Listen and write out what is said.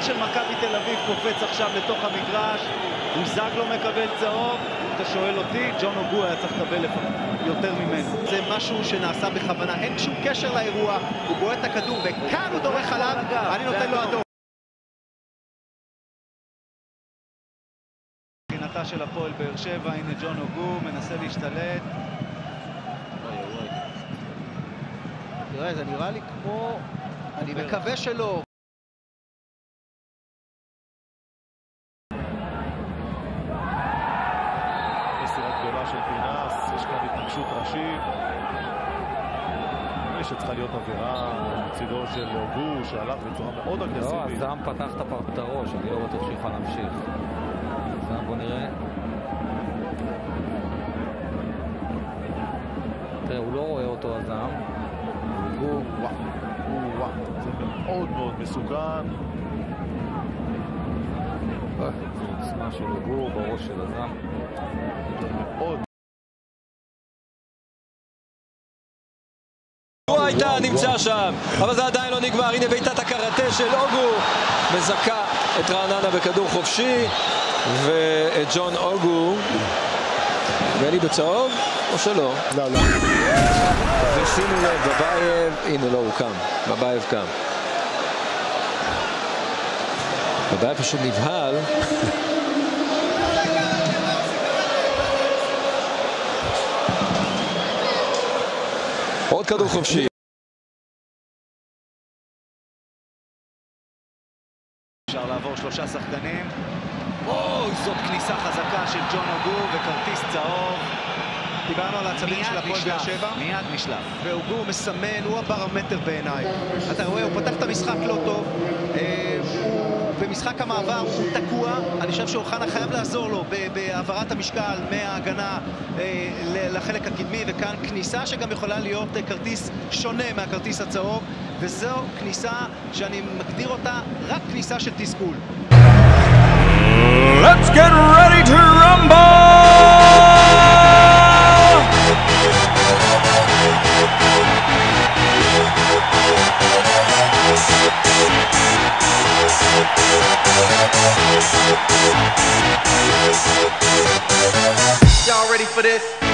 של מכבי תל אביב קופץ עכשיו לתוך המגרש, בוזגלו מקבל צהוב. אתה שואל אותי, ג'ון אוגו היה צריך לקבל יותר ממנו. זה משהו שנעשה בכוונה, אין שום קשר לאירוע, הוא בועט את הכדור וכאן הוא דורך עליו, אני נותן לו אדום. מבחינתה של הפועל באר שבע, הנה ג'ון אוגו מנסה להשתלט. תראה, זה נראה לי כמו... אני מקווה שלא. מסירה גדולה של פינס, יש כאן התנגשות ראשית. נראה לי שצריכה להיות עבירה מצידו של אוגו שהלך בצורה מאוד אגרסיבית. לא, הזעם פתח את הראש, אני לא בטוח שיוכל להמשיך. הזעם, בוא נראה. תראה, הוא לא רואה אותו הזעם. אוגו, וואו, זה מאוד מאוד מסוכן. זה עוצמה של אוגו בראש של הזעם. מאוד. הוא הייתה נמצא שם, אבל זה עדיין לא נגמר. הנה בעיטת הקראטה של אוגו מזכה את רעננה בכדור חופשי, וג'ון אוגו ואלי בצהוב או שלא? לא. ושימו לב, בבייב, הנה לא, הוא קם, בבייב קם. בבייב פשוט נבהל. עוד כדור חופשי. אפשר לעבור 3 שחקנים. אוי, זאת כניסה חזקה של ג'ון אוגו וכרטיס צהוב. דיברנו על העצבים של הפועל באר שבע. מיד נשלף. ואוגו מסמן, הוא הברמטר בעיניי. אתה רואה, הוא פתח את המשחק לא טוב. במשחק המעבר הוא תקוע. אני חושב שאוחנה חייב לעזור לו בהעברת המשקל מההגנה לחלק הקדמי, וכאן כניסה שגם יכולה להיות כרטיס שונה מהכרטיס הצהוב, וזו כניסה שאני מגדיר אותה רק כניסה של תסכול. Let's get ready to rumble! Y'all ready for this?